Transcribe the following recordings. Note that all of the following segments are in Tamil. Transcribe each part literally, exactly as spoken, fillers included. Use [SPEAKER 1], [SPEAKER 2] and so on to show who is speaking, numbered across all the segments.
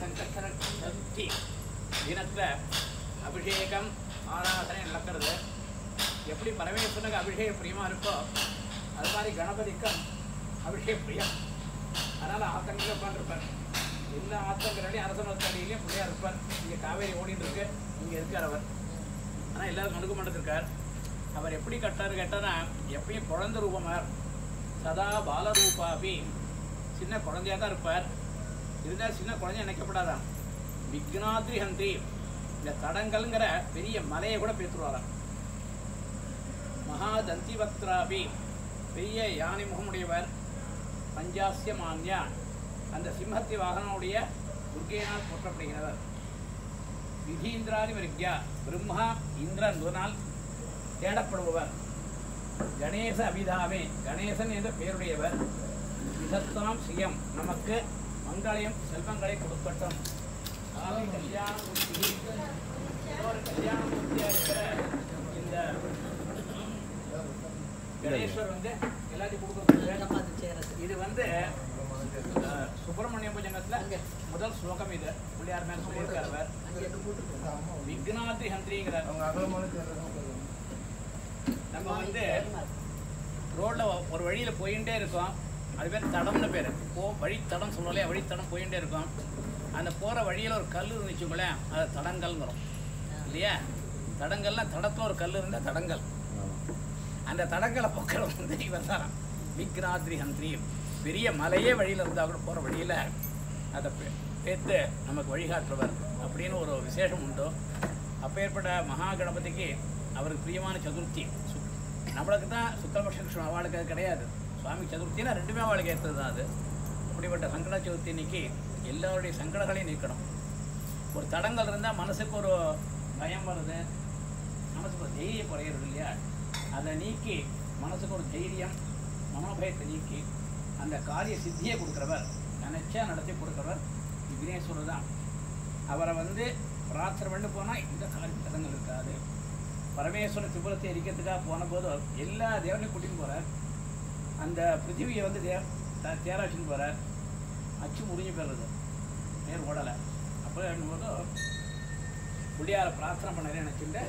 [SPEAKER 1] சங்கத்தன சதுர்த்தி தினத்தில் அபிஷேகம் ஆராதனை நடக்கிறது. எப்படி பரமேஸ்வரனுக்கு அபிஷேக பிரியமாக இருக்கோ அது மாதிரி கணபதிக்கும் அபிஷேக பிரியம். அதனால் ஆத்தங்களில் உட்காந்துருப்பார். எல்லா ஆத்தங்கரையும் அரசமரத்தடியிலையும் பிள்ளையார் இருப்பார். இங்கே காவேரி ஓடிட்டு இருக்கு, இங்கே இருக்கார் அவர். ஆனால் எல்லாரும் கணக்கு பண்ணிருக்கார். அவர் எப்படி கட்டார் கேட்டார்னா எப்பயும் குழந்தை ரூபமார், சதா பாலரூபாபி, சின்ன குழந்தையாக தான் இருப்பார். இருந்தால் சின்ன குழந்தைய நினைக்கப்படாதான். விக்னாத்ரி ஹந்தி, இந்த தடங்கள்ங்கிற பெரிய மலையை கூட பேத்துருவாராம். மகாதந்தி பக்திராபி, பெரிய யானை முகமுடையவர். பஞ்சாசிய மான்யா, அந்த சிம்மத்தி வாகனனுடைய துர்க்கையினால் போற்றப்படுகிறவர். விதீந்திராதி விருக்யா, பிரம்மா இந்திரன் முதனால் தேடப்படுபவர். கணேச அபிதாமே, கணேசன் என்ற பெயருடையவர். விதத்தாம் சியம், நமக்கு மங்களையும் செல்வங்களை கொடுக்கட்டும். ஆலை கல்யாணமூர்த்தி, ஒரு கல்யாணமூர்த்தியாக இருக்கிற இந்த கணேஸ்வர் வந்து எல்லாத்தையும் கொடுக்க. இது வந்து சுப்பிரமணிய புஜங்கத்தில் முதல் ஸ்லோகம். இது பிள்ளையார் மேல சொல்லியிருக்கார். விக்னாத்ரி ஹந்திரிங்கிறார். நம்ம வந்து ரோட்ல ஒரு வழியில போயிட்டே இருக்கோம், அது பேர் தடம்னு பேர். போ வழித்தடம் சொல்லலையா, வழித்தடம் போயிட்டே இருக்கோம். அந்த போகிற வழியில் ஒரு கல் இருந்துச்சுங்களேன், அது தடங்கல்ங்கிறோம் இல்லையா. தடங்கள்லாம் தடத்தில் ஒரு கல் இருந்தால் தடங்கல். அந்த தடங்களை போக்குறவங்க வந்து இவர் தான் விக்னாத்ரி ஹந்திரி. பெரிய மலையே வழியில் இருந்தால் கூட போகிற வழியில் அதை பேத்து நமக்கு வழிகாட்டுறவர் அப்படின்னு ஒரு விசேஷம் உண்டு. அப்பேற்பட்ட மகா கணபதிக்கு அவருக்கு பிரியமான சதுர்த்தி. நம்மளுக்கு தான் சுத்தபக்ஷ கிருஷ்ணன் அவளுக்கு அது கிடையாது. சுவாமி சதுர்த்தினா ரெண்டுமே அவளுக்கு ஏற்றது தான் அது. அப்படிப்பட்ட சங்கட சதுர்த்தி இன்னைக்கு எல்லாருடைய சங்கடங்களையும் நீக்கணும். ஒரு தடங்கள் இருந்தால் மனசுக்கு ஒரு பயம் வருது, மனசுக்கு ஒரு தைரியம் குறையிறது இல்லையா. அதை நீக்கி மனசுக்கு ஒரு தைரியம், மனோபயத்தை நீக்கி அந்த காரிய சித்தியை கொடுக்குறவர், நினைச்சா நடத்தி கொடுக்குறவர் விக்னேஸ்வரர் தான். அவரை வந்து பிரார்த்தனை பண்ணி போனால் இந்த காரிய தடங்கள் இருக்காது. பரமேஸ்வரன் திபுரத்தை எரிக்கிறதுக்காக போன போது எல்லா தேவனையும் கூட்டின்னு போகிறார். அந்த பிருத்திவியை வந்து தே தேராட்சின்னு போகிறார். அச்சு முடிஞ்சு போயிடுறது, நேர் ஓடலை. அப்போ போது புள்ளியார பிரார்த்தனை பண்ண நினச்சிட்டு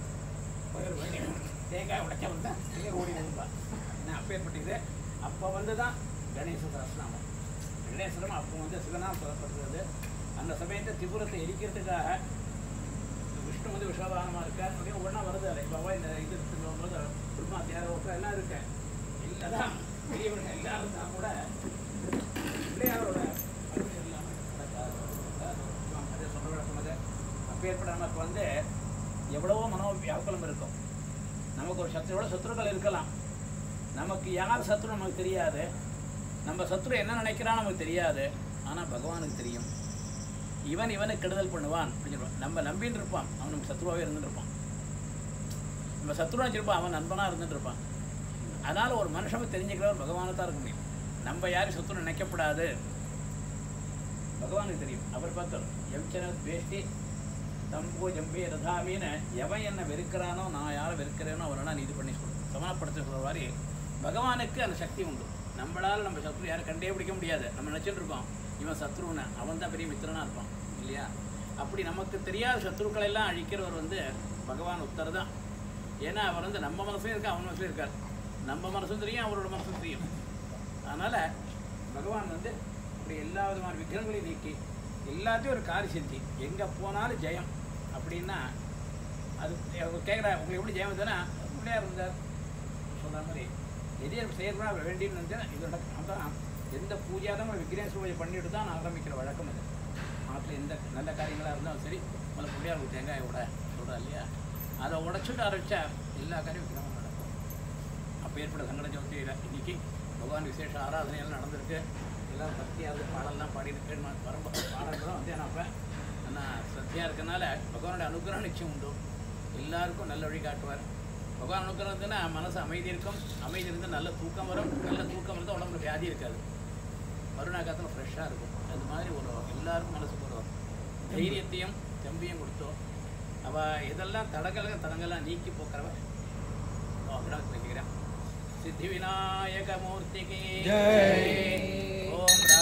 [SPEAKER 1] தேங்காய் உடைக்க வந்தால் நேர் ஓடி வருவா. ஏன்னா அப்போ ஏற்பட்டது. அப்போ வந்து தான் கணேச சஹஸ்ரநாமம். கணேசனம் அப்போ வந்து சிவனாம் சொல்லப்படுறது. அந்த சமயத்தை திபுரத்தை எரிக்கிறதுக்காக விஷ்ணு வந்து விஷாதானமாக இருக்கார். அப்படியே ஒன்றா வருது. அதை இப்போ இந்த இது போது பிரம்மா தேர ஓட்டம் எல்லாம் இருக்கு. இல்லை தான் பெரியவங்க எல்லாரும் தான் கூட பிள்ளையாரோட அனுமதி இல்லாமல் நடக்காது. அதே சொல்ல வழக்கம். அது அப்போ ஏற்பட நமக்கு வந்து எவ்வளவோ மனோ வியாக்குலம் இருக்கும். நமக்கு ஒரு சத்துரோட சத்துருக்கள் இருக்கலாம். நமக்கு யார் சத்ரு நமக்கு தெரியாது. நம்ம சத்ரு என்ன நினைக்கிறான்னு நமக்கு தெரியாது. ஆனால் பகவானுக்கு தெரியும். இவன் இவனுக்கு கெடுதல் பண்ணுவான் அப்படின்னு சொல்லுவான். நம்ம நம்பின்னு இருப்பான், அவன் நமக்கு சத்ருவாகவே இருந்துட்டு இருப்பான். நம்ம சத்ருவா வச்சிருப்பான், அவன் நண்பனாக இருந்துட்டு இருப்பான். அதனால் ஒரு மனுஷனை தெரிஞ்சுக்கிறவர் பகவானை தான் இருக்க முடியும். நம்ம யாரும் சத்ரு நினைக்கப்படாது, பகவானுக்கு தெரியும். அவர் பார்த்தார் எம்சன வேஷ்டி தம்போ ஜம்பே ரதாமின்னு எவன் என்னை வெறுக்கிறானோ நான் யாரை வெறுக்கிறேனோ அவனா நீதி பண்ணி சொல்லுவோம். சமாளப்படுத்த சொல்கிற மாதிரி பகவானுக்கு அந்த சக்தி உண்டு. நம்மளால் நம்ம சத்ரு யாரும் கண்டே பிடிக்க முடியாது. நம்ம நினச்சிட்டு இருக்கோம் இவன் சத்ருன்னு, அவன் தான் பெரிய மித்திரனாக இருப்பான் இல்லையா. அப்படி நமக்கு தெரியாத சத்ருக்களை எல்லாம் அழிக்கிறவர் வந்து பகவான் உத்தர் தான். ஏன்னா அவர் வந்து நம்ம மனசுலையும் இருக்கா, அவன் மனசுலையும் இருக்கார். நம்ம மனசும் தெரியும், அவரோட மனசும் தெரியும். அதனால் பகவான் வந்து அப்படி எல்லா விதமான விக்கிரங்களையும் நீக்கி எல்லாத்தையும் ஒரு காரி செஞ்சு எங்கே போனாலும் ஜெயம் அப்படின்னா அது கேட்குறா. உங்களுக்கு எப்படி ஜெயம் வந்ததுன்னா பிள்ளையார் இருந்தார் சொல்கிற மாதிரி எதே செய்யறதுனா வேண்டின்னு இருந்துச்சுன்னா இதோட அதான் எந்த பூஜையாக தான் விக்னேஸ்வர பூஜை பண்ணிட்டு தான் நான் ஆரம்பிக்கிற வழக்கம். அது நாட்டில் எந்த நல்ல காரியங்களாக இருந்தாலும் சரி முதல்ல பிள்ளையார் தேங்காய் உட சொல்கிறா இல்லையா, அதை உடச்சிட்டு ஆரம்பித்தா எல்லா காரியம் விக்ரமும் நடக்கும். அப்போ ஏற்பட்ட சங்கட சதுர்த்தியில் இன்னைக்கு பகவான் விசேஷ ஆராதனையெல்லாம் நடந்திருக்கு. எல்லோரும் பக்தியாவது பாடலாம் பாடிட்டு வரும் பாடல்களும் வந்து ஏன்னா அப்போ ஆனால் சத்தியாக இருக்கனால பகவானோட அனுகிரகம் நிச்சயம் உண்டு. எல்லாருக்கும் நல்ல வழி காட்டுவார். பகவான் அனுகிரகம் இருந்ததுன்னா மனசு அமைதி இருக்கும். அமைதி இருந்தால் நல்ல தூக்கம் வரும். நல்ல தூக்கம் இருந்தால் உடம்புல வியாதி இருக்காது. மறுநாள் ஃப்ரெஷ்ஷாக இருக்கும். அது மாதிரி ஒரு எல்லாருக்கும் மனசுக்கு ஒரு தைரியத்தையும் தெம்பியும் கொடுத்தோம். அவள் இதெல்லாம் தடங்கள் தடங்கள்லாம் நீக்கி போக்குறவன் நினைக்கிறேன். சித்தி விநாயக மூர்த்திக்கு ஓம்